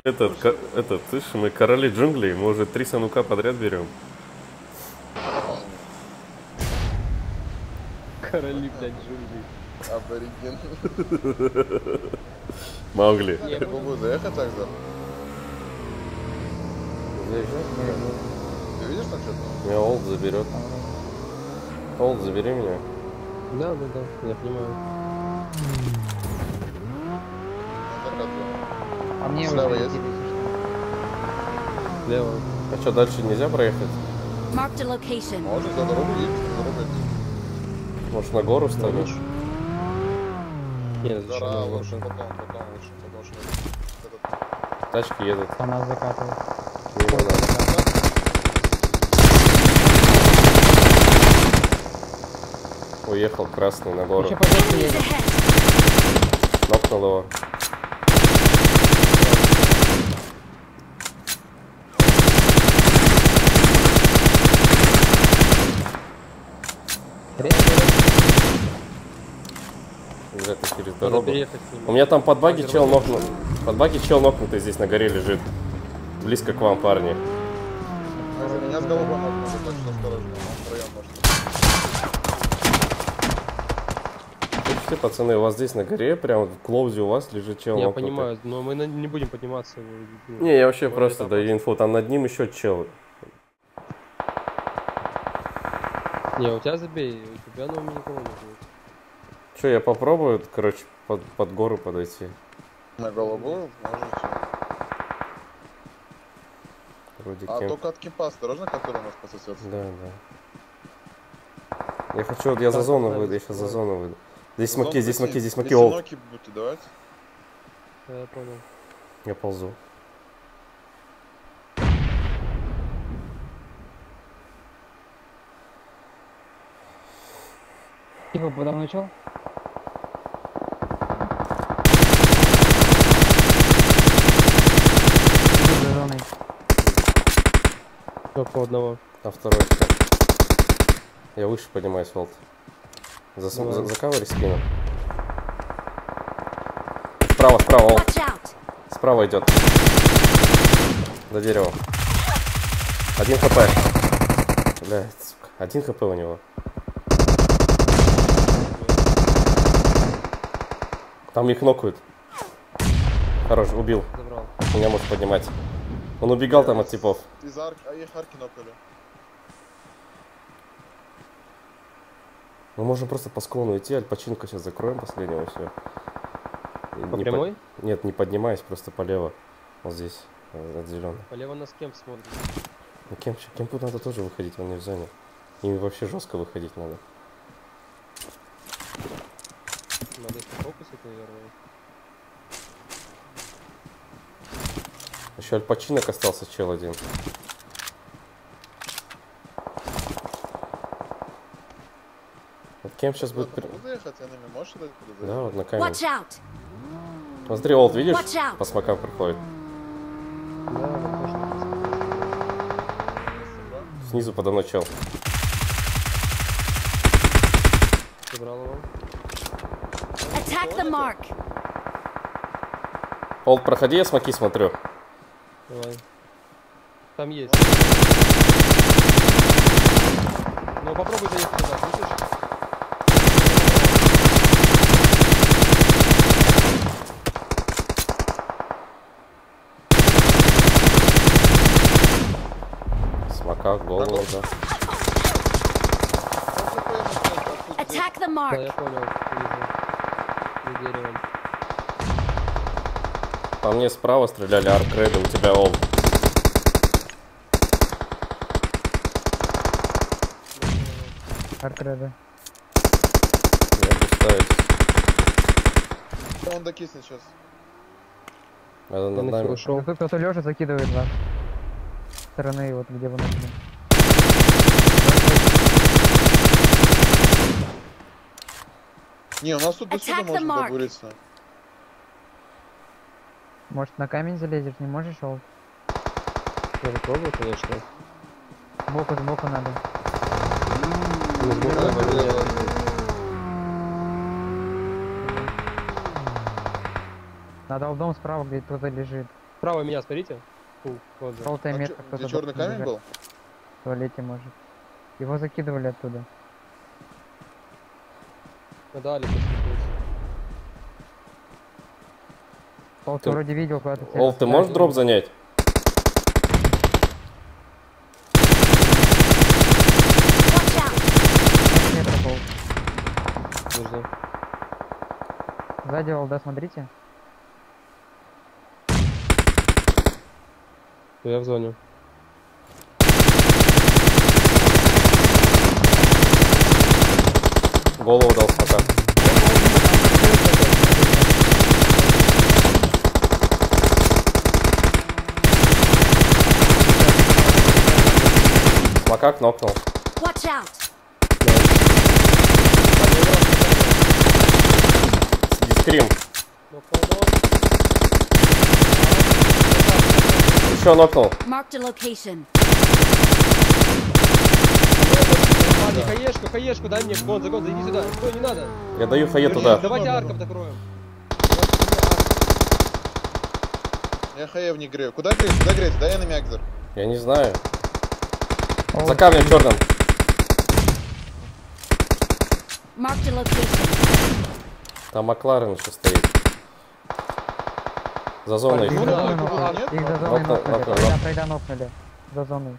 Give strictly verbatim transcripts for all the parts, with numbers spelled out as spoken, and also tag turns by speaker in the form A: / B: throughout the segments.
A: Этот, этот, слышишь, мы короли джунглей, мы уже три санука подряд берем.
B: Короли, блядь, джунглей.
C: Абориген.
A: Маугли.
C: Я могу заехать так за. Ты видишь там что-то?
A: Меня Олд заберет. Олд, забери меня.
B: Да, да, да, я понимаю.
D: А мне
C: слева
D: уже
C: есть?
B: Слева.
A: А что, дальше нельзя проехать?
E: Marked a location.
C: Можно за дорогу едешь, за дорогу едешь.
A: Может, на гору встанешь?
B: Нет, зачем?
C: Да,
B: на
C: лучше
B: гору?
C: потом, потом лучше, потому что этот...
A: Тачки едут.
D: Она закатывает.
A: Мимо надо. Уехал красный на гору.
D: Еще по жесту
E: Enemies
D: едет.
E: ahead.
A: Нокнул его. Где-то через
B: Надо
A: дорогу.
B: переехать с ним.
A: У меня там под баги чел нокнут. Под баги чел нокнутый здесь на горе лежит. Близко к вам, парни.
C: Если меня с головой можно, так что осторожно, он втроем может.
A: Слушайте, пацаны, у вас здесь на горе, прям в клоузе у вас лежит чел
B: Я
A: нокнутый.
B: понимаю, но мы на- не будем подниматься. ну,
A: Не, я вообще
B: мы
A: просто
B: это
A: даю инфу. Там над ним еще чел.
B: Не, у тебя забей, у тебя на уме никого не будет.
A: Че, я попробую, короче, под, под гору подойти.
C: На голову можете.
A: Вроде
C: А
A: кем.
C: только от кемпа осторожно, который у нас по соседству.
A: Да, да. Я хочу, вот я за
B: Так,
A: зону
B: так,
A: выйду, я сейчас за
B: так.
A: зону выйду. Здесь
C: Зону
A: смоки, здесь
C: прикинь,
A: смоки, здесь смоки,
C: если
A: олд.
C: ноки будете давать.
B: Да, я понял.
A: Я ползу.
D: Тихо, подавно начал? Иду за зоной.
B: Только одного.
A: А второй кто? Я выше поднимаюсь, Волт. За,
B: Давай.
A: за, за кавери спину. Справа, справа, Волт.
E: Watch out.
A: Справа идет. За деревом. Один хп. Блядь, сука. Один хп у него. Там их нокают. Хорош, убил.
B: Забрал.
A: Меня может поднимать. Он убегал там от типов.
C: Из арки, а их арки нокали.
A: Мы можем просто по склону идти, альпачинку сейчас закроем последнего, все.
B: По прямой?
A: Нет, не поднимаясь, просто полево. Вот здесь, от зеленого.
B: Полево на кемп смотрит.
A: Ну, кемп, кемпу надо тоже выходить, он не в зоне. Им вообще жестко выходить надо.
B: Надо если фокусить, наверное.
A: Еще альпачинок остался, чел один. Вот кемп сейчас будет... при-
C: Могу заехать, я ними можешь дать куда
A: Да,
C: заехать?
A: вот на камень.
E: Watch out.
A: Смотри, Олд, видишь?
E: Watch out.
A: По смокам проходит.
B: Да, вот точно.
A: Снизу подо мной чел.
B: Забрал его.
E: Attack the mark.
A: Олд, проходи, я смоки смотрю.
B: Давай. Там есть. Ну попробуй заехать туда, слышишь?
A: Смока, голову, да.
E: Attack the
B: Да,
E: mark.
B: я понял. Вижу. За деревом.
A: По мне справа стреляли аркрейды, у тебя Олд.
D: Аркреда.
A: Я пустаюсь.
C: Он докиснет сейчас.
A: Это
B: Я
A: над
B: на
A: нами.
B: хил шел.
D: Тут кто-то лежит, закидывает вас. С стороны, вот где вы начали.
C: Не, у нас тут до сюда
E: Attack the
C: можно
E: mark.
C: добуриться.
D: Может, на камень залезешь, не можешь, Олд?
B: Я попробую, конечно.
D: Сбоку, сбоку надо.
B: Ну, сбоку
C: Да,
B: надо,
C: да,
B: нет.
C: да.
D: Надо Олдом справа, где кто-то лежит.
B: Справа меня, смотрите. Фу, вот же.
D: Желтая
C: А
D: метка,
C: чё,
D: кто-то
C: где черный
D: должен
C: камень
D: бежать.
C: был?
D: В туалете может. Его закидывали оттуда.
B: Ну, дали посмотреть.
D: Пол, ты
A: Ты-
D: вроде видел куда-то.
A: Ол, ты можешь дроп занять?
E: Watch out!
D: Метра пол.
B: Подожди.
D: Сзади Олда, смотрите.
B: Я в зоне.
A: Голову дал смока. Смока кнопнул.
E: Watch out!
A: Дискрим.
B: Нокнул одного.
A: Еще нокнул.
E: Marked a location.
B: Ладно, хаешку, хаешку, дай мне. Гон, загон, зайди сюда. Стой, не надо.
A: Я даю фае
B: Держи,
A: туда.
B: Давайте арков докроем.
C: Я хае в них грею. Куда греть? Куда греть? Дай я на мягзер.
A: Я не знаю.
D: Ол,
A: За камнем черным.
E: Marked a location.
A: Там Макларен еще стоит. За зоной.
D: их за
B: Куда?
D: зоной
B: Куда?
D: нокнули.
C: Нет?
D: Их за зоной
A: Нокнул,
D: нокнули.
A: нокнул,
D: Пройда,
A: нокнул.
D: пройда нокнули. За зоной.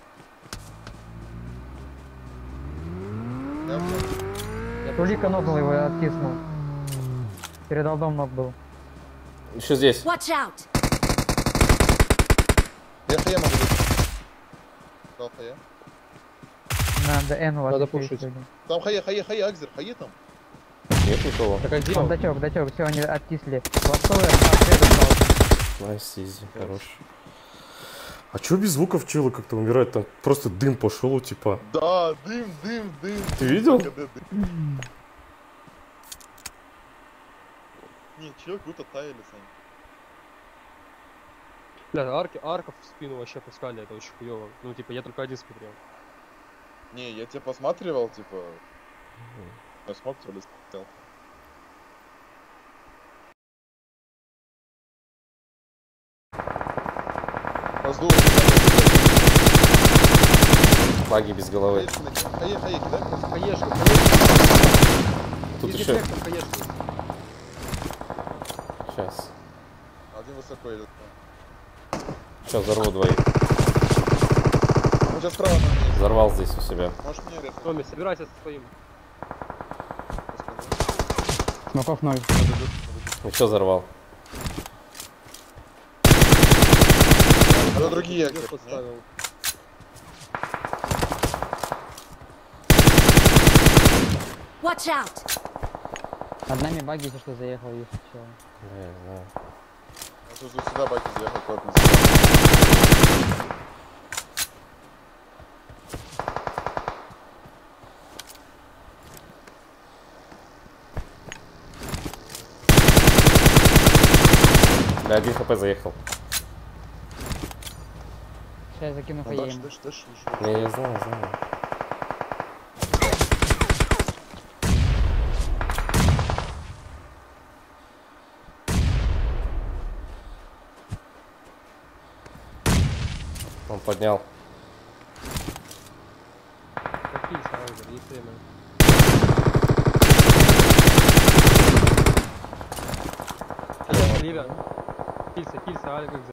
C: Я понял.
B: Я
D: Тулика нокнул, его откиснул. Перед Олдом нок был.
A: Еще здесь.
E: Watch out!
C: Я хае могу дать. Дал хае.
D: Надо Н у вас
B: Надо
D: еще есть
B: пушить.
D: люди.
C: Там хае, хае, хае, Акзер, хае там.
A: Нет никого.
B: Так один.
D: Он датек, датек, все, они откисли. Ластовый ответ остался.
A: Найс, изи, хорош. А чё без звуков челы как-то умирает? Там просто дым пошел, типа.
C: Да, дым, дым, дым.
A: Ты видел?
C: Когда дым. Не, чел будто таяли сами.
B: Бля, арки, арков в спину вообще пускали, это очень хуёво. Ну, типа, я только один смотрел.
C: Не, я тебя посматривал, типа... Я смог то ли смотрел. Раздул.
A: Баги без головы.
C: Хае, хае, кидай просто.
B: Хаешку, хаешку.
A: Тут
B: Из
A: еще.
B: дефектов хаешку.
A: Сейчас.
C: Один высоко идет.
A: Сейчас взорву двоих.
C: Он сейчас справа на мне.
A: Взорвал здесь у себя.
C: Можешь мне резать?
B: Томи, собирайся со своим.
D: Смоков ноль.
A: Еще взорвал.
C: Это другие
B: Я
C: Акзер.
B: подставил.
E: Watch out!
D: Над нами баги, если что, заехал, если что.
A: Я не знаю.
C: Вот тут сюда баки заехал куда-то.
A: Да, один хп заехал.
D: Сейчас я закину
C: Ну, дальше,
D: хаем.
C: дальше, дальше, дальше.
A: Не, я знаю, знаю. Он поднял.
B: Какие сразу, есть время. Ливер. Кильса, кильса, Алик,